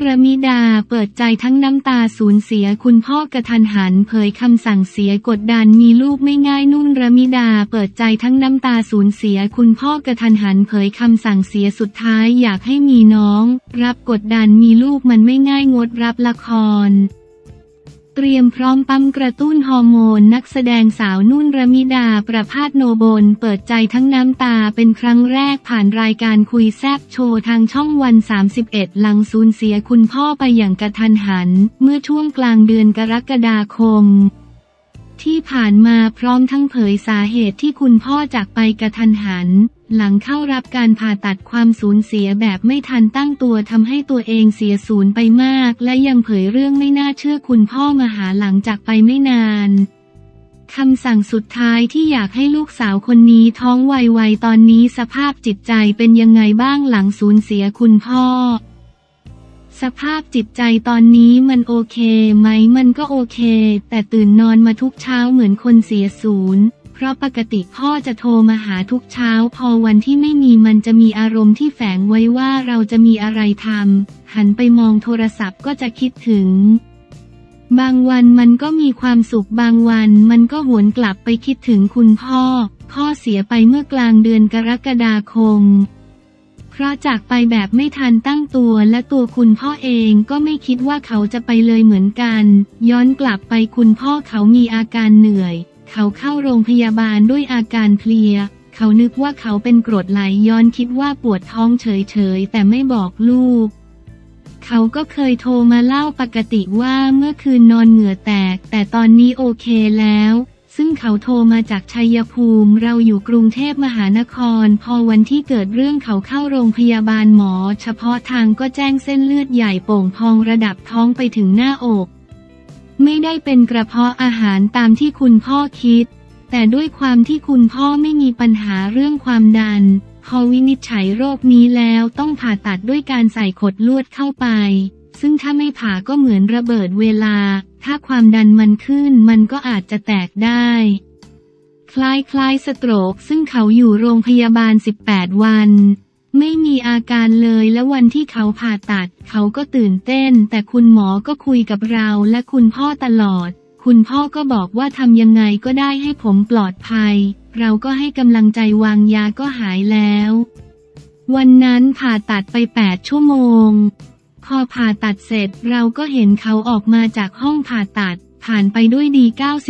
ระมิดาเปิดใจทั้งน้ำตาสูญเสียคุณพ่อกระทันหันเผยคำสั่งเสียกดดันมีลูกไม่ง่ายนุ่นระมิดาเปิดใจทั้งน้ำตาสูญเสียคุณพ่อกระทันหันเผยคำสั่งเสียสุดท้ายอยากให้มีน้องรับกดดันมีลูกมันไม่ง่ายงดรับละครเตรียมพร้อมปั๊มกระตุ้นฮอร์โมนนักแสดงสาวนุ่นระมิดาประภาสโนบลเปิดใจทั้งน้ำตาเป็นครั้งแรกผ่านรายการคุยแซบโชว์ทางช่องวัน 31หลังสูญเสียคุณพ่อไปอย่างกระทันหันเมื่อช่วงกลางเดือนกรกฎาคมที่ผ่านมาพร้อมทั้งเผยสาเหตุที่คุณพ่อจากไปกระทันหันหลังเข้ารับการผ่าตัดความสูญเสียแบบไม่ทันตั้งตัวทำให้ตัวเองเสียศูนย์ไปมากและยังเผยเรื่องไม่น่าเชื่อคุณพ่อมาหาหลังจากไปไม่นานคำสั่งสุดท้ายที่อยากให้ลูกสาวคนนี้ท้องไวๆตอนนี้สภาพจิตใจเป็นยังไงบ้างหลังสูญเสียคุณพ่อสภาพจิตใจตอนนี้มันโอเคไหมมันก็โอเคแต่ตื่นนอนมาทุกเช้าเหมือนคนเสียศูนย์เพราะปกติพ่อจะโทรมาหาทุกเช้าพอวันที่ไม่มีมันจะมีอารมณ์ที่แฝงไว้ว่าเราจะมีอะไรทำหันไปมองโทรศัพท์ก็จะคิดถึงบางวันมันก็มีความสุขบางวันมันก็หวนกลับไปคิดถึงคุณพ่อเสียไปเมื่อกลางเดือนกรกฎาคมเพราะจากไปแบบไม่ทันตั้งตัวและตัวคุณพ่อเองก็ไม่คิดว่าเขาจะไปเลยเหมือนกันย้อนกลับไปคุณพ่อเขามีอาการเหนื่อยเขาเข้าโรงพยาบาลด้วยอาการเพลียเขานึกว่าเขาเป็นกรดไหลย้อนคิดว่าปวดท้องเฉยๆแต่ไม่บอกลูกเขาก็เคยโทรมาเล่าปกติว่าเมื่อคืนนอนเหงื่อแตกแต่ตอนนี้โอเคแล้วซึ่งเขาโทรมาจากชัยภูมิเราอยู่กรุงเทพมหานครพอวันที่เกิดเรื่องเขาเข้าโรงพยาบาลหมอเฉพาะทางก็แจ้งเส้นเลือดใหญ่โป่งพองระดับท้องไปถึงหน้าอกไม่ได้เป็นกระเพาะอาหารตามที่คุณพ่อคิดแต่ด้วยความที่คุณพ่อไม่มีปัญหาเรื่องความดันพอวินิจฉัยโรคนี้แล้วต้องผ่าตัดด้วยการใส่ขดลวดเข้าไปซึ่งถ้าไม่ผ่าก็เหมือนระเบิดเวลาถ้าความดันมันขึ้นมันก็อาจจะแตกได้คล้ายสโตรกซึ่งเขาอยู่โรงพยาบาล18วันไม่มีอาการเลยและวันที่เขาผ่าตัดเขาก็ตื่นเต้นแต่คุณหมอก็คุยกับเราและคุณพ่อตลอดคุณพ่อก็บอกว่าทำยังไงก็ได้ให้ผมปลอดภัยเราก็ให้กำลังใจวางยาก็หายแล้ววันนั้นผ่าตัดไป8 ชั่วโมงพอผ่าตัดเสร็จเราก็เห็นเขาออกมาจากห้องผ่าตัดผ่านไปด้วยดี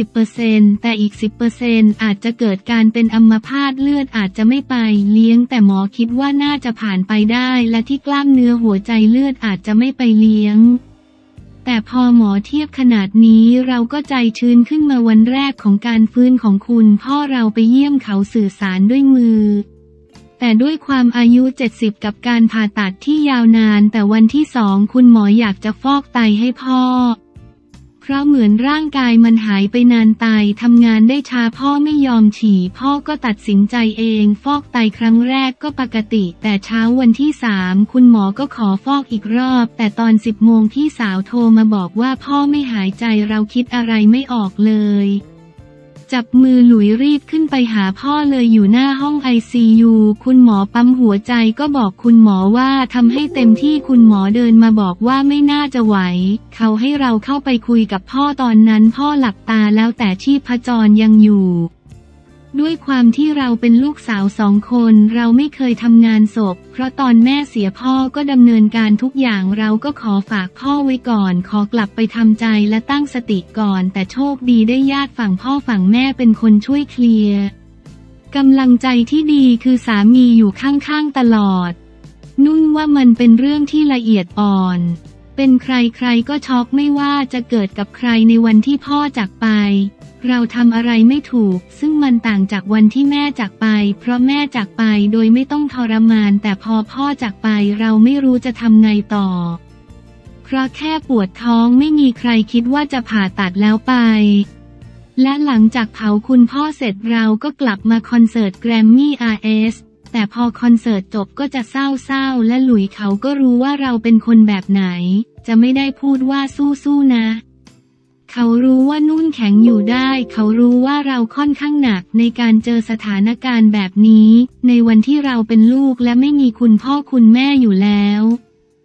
90% แต่อีก 10% อาจจะเกิดการเป็นอัมพาตเลือดอาจจะไม่ไปเลี้ยงแต่หมอคิดว่าน่าจะผ่านไปได้และที่กล้ามเนื้อหัวใจเลือดอาจจะไม่ไปเลี้ยงแต่พอหมอเทียบขนาดนี้เราก็ใจชื้นขึ้นมาวันแรกของการฟื้นของคุณพ่อเราไปเยี่ยมเขาสื่อสารด้วยมือแต่ด้วยความอายุ70กับการผ่าตัดที่ยาวนานแต่วันที่2คุณหมออยากจะฟอกไตให้พ่อเพราะเหมือนร่างกายมันหายไปนานไตทำงานได้ช้าพ่อไม่ยอมฉี่พ่อก็ตัดสินใจเองฟอกไตครั้งแรกก็ปกติแต่เช้าวันที่3คุณหมอก็ขอฟอกอีกรอบแต่ตอน10 โมงพี่สาวโทรมาบอกว่าพ่อไม่หายใจเราคิดอะไรไม่ออกเลยจับมือหลุยรีบขึ้นไปหาพ่อเลยอยู่หน้าห้อง ICU คุณหมอปั๊มหัวใจก็บอกคุณหมอว่าทำให้เต็มที่คุณหมอเดินมาบอกว่าไม่น่าจะไหวเขาให้เราเข้าไปคุยกับพ่อตอนนั้นพ่อหลับตาแล้วแต่ชีพจรยังอยู่ด้วยความที่เราเป็นลูกสาว2 คนเราไม่เคยทำงานศพเพราะตอนแม่เสียพ่อก็ดำเนินการทุกอย่างเราก็ขอฝากพ่อไว้ก่อนขอกลับไปทำใจและตั้งสติก่อนแต่โชคดีได้ญาติฝั่งพ่อฝั่งแม่เป็นคนช่วยเคลียร์กำลังใจที่ดีคือสามีอยู่ข้างๆตลอดนุ่นว่ามันเป็นเรื่องที่ละเอียดอ่อนเป็นใครๆก็ช็อกไม่ว่าจะเกิดกับใครในวันที่พ่อจากไปเราทำอะไรไม่ถูกซึ่งมันต่างจากวันที่แม่จากไปเพราะแม่จากไปโดยไม่ต้องทรมานแต่พอพ่อจากไปเราไม่รู้จะทำไงต่อเพราะแค่ปวดท้องไม่มีใครคิดว่าจะผ่าตัดแล้วไปและหลังจากเผาคุณพ่อเสร็จเราก็กลับมาคอนเสิร์ตแกรมมี่ RS แต่พอคอนเสิร์ตจบก็จะเศร้าและหลุยเขาก็รู้ว่าเราเป็นคนแบบไหนจะไม่ได้พูดว่าสู้ๆนะเขารู้ว่านุ่นแข็งอยู่ได้เขารู้ว่าเราค่อนข้างหนักในการเจอสถานการณ์แบบนี้ในวันที่เราเป็นลูกและไม่มีคุณพ่อคุณแม่อยู่แล้ว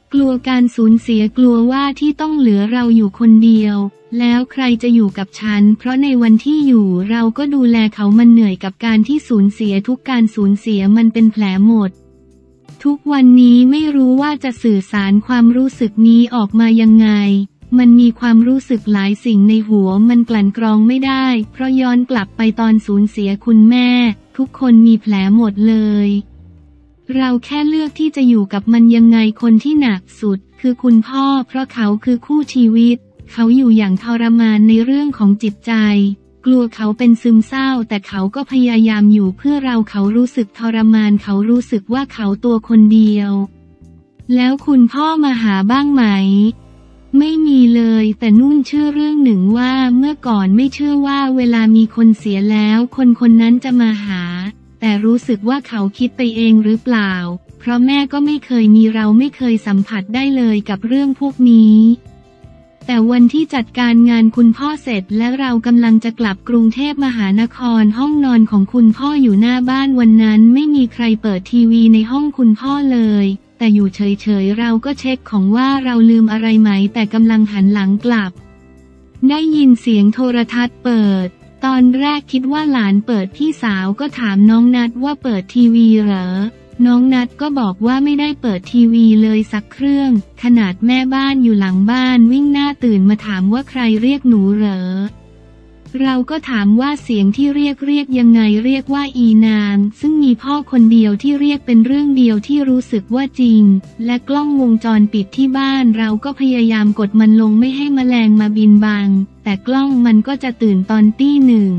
กลัวการสูญเสียกลัวว่าที่ต้องเหลือเราอยู่คนเดียวแล้วใครจะอยู่กับฉันเพราะในวันที่อยู่เราก็ดูแลเขามันเหนื่อยกับการที่สูญเสียทุกการสูญเสียมันเป็นแผลหมดทุกวันนี้ไม่รู้ว่าจะสื่อสารความรู้สึกนี้ออกมายังไงมันมีความรู้สึกหลายสิ่งในหัวมันกลั่นกรองไม่ได้เพราะย้อนกลับไปตอนสูญเสียคุณแม่ทุกคนมีแผลหมดเลยเราแค่เลือกที่จะอยู่กับมันยังไงคนที่หนักสุดคือคุณพ่อเพราะเขาคือคู่ชีวิตเขาอยู่อย่างทรมานในเรื่องของจิตใจกลัวเขาเป็นซึมเศร้าแต่เขาก็พยายามอยู่เพื่อเราเขารู้สึกทรมานเขารู้สึกว่าเขาตัวคนเดียวแล้วคุณพ่อมาหาบ้างไหมไม่มีเลยแต่นุ่นเชื่อเรื่องหนึ่งว่าเมื่อก่อนไม่เชื่อว่าเวลามีคนเสียแล้วคนคนนั้นจะมาหาแต่รู้สึกว่าเขาคิดไปเองหรือเปล่าเพราะแม่ก็ไม่เคยมีเราไม่เคยสัมผัสได้เลยกับเรื่องพวกนี้แต่วันที่จัดการงานคุณพ่อเสร็จและเรากำลังจะกลับกรุงเทพมหานครห้องนอนของคุณพ่ออยู่หน้าบ้านวันนั้นไม่มีใครเปิดทีวีในห้องคุณพ่อเลยแต่อยู่เฉยๆเราก็เช็คของว่าเราลืมอะไรไหมแต่กำลังหันหลังกลับได้ยินเสียงโทรทัศน์เปิดตอนแรกคิดว่าหลานเปิดพี่สาวก็ถามน้องนัดว่าเปิดทีวีเหรอน้องนัดก็บอกว่าไม่ได้เปิดทีวีเลยสักเครื่องขนาดแม่บ้านอยู่หลังบ้านวิ่งหน้าตื่นมาถามว่าใครเรียกหนูเหรอเราก็ถามว่าเสียงที่เรียกยังไงเรียกว่าอีนางซึ่งมีพ่อคนเดียวที่เรียกเป็นเรื่องเดียวที่รู้สึกว่าจริงและกล้องวงจรปิดที่บ้านเราก็พยายามกดมันลงไม่ให้แมลงมาบินบังแต่กล้องมันก็จะตื่นตอนตี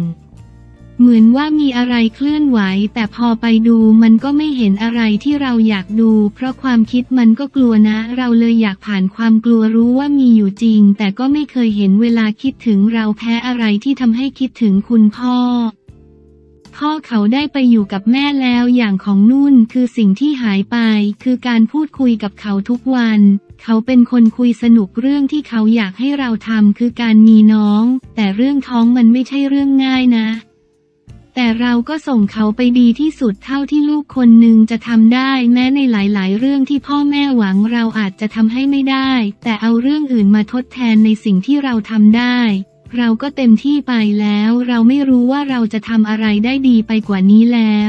1เหมือนว่ามีอะไรเคลื่อนไหวแต่พอไปดูมันก็ไม่เห็นอะไรที่เราอยากดูเพราะความคิดมันก็กลัวนะเราเลยอยากผ่านความกลัวรู้ว่ามีอยู่จริงแต่ก็ไม่เคยเห็นเวลาคิดถึงเราแพ้อะไรที่ทำให้คิดถึงคุณพ่อเขาได้ไปอยู่กับแม่แล้วอย่างของนุ่นคือสิ่งที่หายไปคือการพูดคุยกับเขาทุกวันเขาเป็นคนคุยสนุกเรื่องที่เขาอยากให้เราทำคือการมีน้องแต่เรื่องท้องมันไม่ใช่เรื่องง่ายนะแต่เราก็ส่งเขาไปดีที่สุดเท่าที่ลูกคนหนึ่งจะทำได้แม้ในหลายๆเรื่องที่พ่อแม่หวังเราอาจจะทำให้ไม่ได้แต่เอาเรื่องอื่นมาทดแทนในสิ่งที่เราทำได้เราก็เต็มที่ไปแล้วเราไม่รู้ว่าเราจะทำอะไรได้ดีไปกว่านี้แล้ว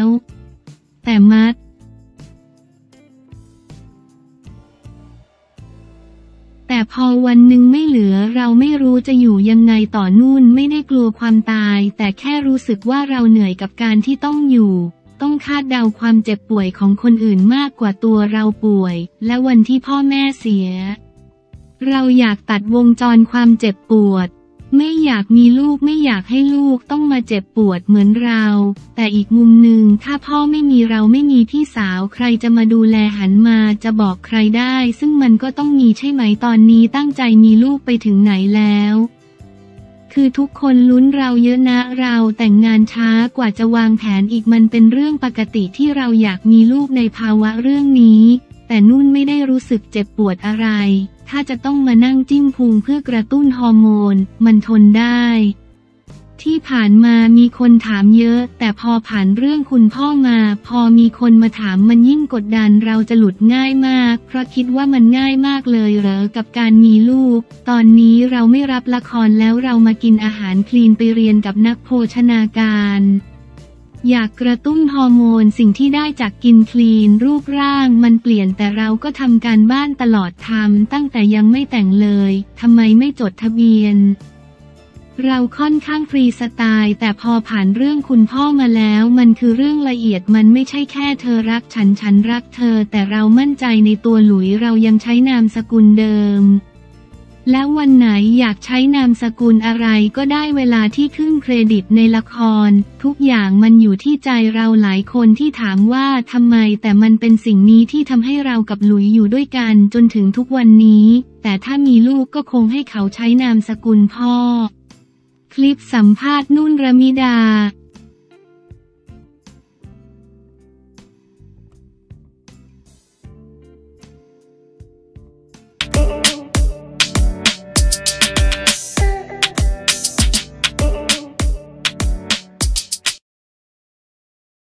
แต่พอวันหนึ่งไม่เหลือเราไม่รู้จะอยู่ยังไงต่อนู่นไม่ได้กลัวความตายแต่แค่รู้สึกว่าเราเหนื่อยกับการที่ต้องอยู่ต้องคาดเดาความเจ็บป่วยของคนอื่นมากกว่าตัวเราป่วยและวันที่พ่อแม่เสียเราอยากตัดวงจรความเจ็บปวดไม่อยากมีลูกไม่อยากให้ลูกต้องมาเจ็บปวดเหมือนเราแต่อีกมุมหนึ่งถ้าพ่อไม่มีเราไม่มีพี่สาวใครจะมาดูแลหันมาจะบอกใครได้ซึ่งมันก็ต้องมีใช่ไหมตอนนี้ตั้งใจมีลูกไปถึงไหนแล้วคือทุกคนลุ้นเราเยอะนะเราแต่งงานช้ากว่าจะวางแผนอีกมันเป็นเรื่องปกติที่เราอยากมีลูกในภาวะเรื่องนี้แต่นุ่นไม่ได้รู้สึกเจ็บปวดอะไรถ้าจะต้องมานั่งจิ้มพุงเพื่อกระตุ้นฮอร์โมนมันทนได้ที่ผ่านมามีคนถามเยอะแต่พอผ่านเรื่องคุณพ่อมาพอมีคนมาถามมันยิ่งกดดันเราจะหลุดง่ายมากเพราะคิดว่ามันง่ายมากเลยเหรอกับการมีลูกตอนนี้เราไม่รับละครแล้วเรามากินอาหารคลีนไปเรียนกับนักโภชนาการอยากกระตุ้นฮอร์โมนสิ่งที่ได้จากกินคลีนรูปร่างมันเปลี่ยนแต่เราก็ทำการบ้านตลอดทำตั้งแต่ยังไม่แต่งเลยทำไมไม่จดทะเบียนเราค่อนข้างฟรีสไตล์แต่พอผ่านเรื่องคุณพ่อมาแล้วมันคือเรื่องละเอียดมันไม่ใช่แค่เธอรักฉันรักเธอแต่เรามั่นใจในตัวหลุยเรายังใช้นามสกุลเดิมและวันไหนอยากใช้นามสกุลอะไรก็ได้เวลาที่ขึ้นเครดิตในละครทุกอย่างมันอยู่ที่ใจเราหลายคนที่ถามว่าทำไมแต่มันเป็นสิ่งนี้ที่ทำให้เรากับหลุยอยู่ด้วยกันจนถึงทุกวันนี้แต่ถ้ามีลูกก็คงให้เขาใช้นามสกุลพ่อคลิปสัมภาษณ์นุ่นรมิดา